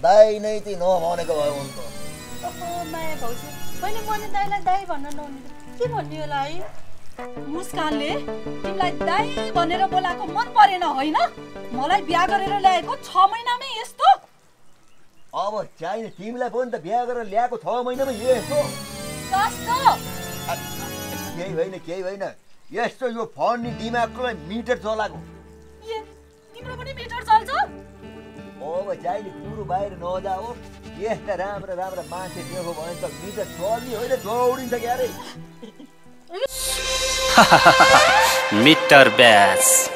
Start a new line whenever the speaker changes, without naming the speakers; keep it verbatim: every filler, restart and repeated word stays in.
दाइ नै ती नभनेको भयो उनको।
ओहो माया भाउजू, मैले मैले दाइलाई दाइ भन्न नहुने के भन्ने होला है? मुस्कानले तिमीलाई दाइ भनेर बोलाएको मन परेन होइन? मलाई बिहा गरेर ल्याएको छ महिनामै यस्तो?
अब चाहिने तिमीलाई पनि त बिहा गरेर ल्याएको छ महिनामै यस्तो?
कस्तो?
केही होइन केही होइन, यस्तो यो फोन नि दिमागलाई मिटर चलाएको।
ए तिम्रो पनि मिटर चल्छ?
अब चाहिने कुरो बाहिर नजाओस्, यस्ता राम्रा राम्रा मान्छे देखो भने त मिटर चल्ने होइन दौडिन्छ क्यारे।
Metre bash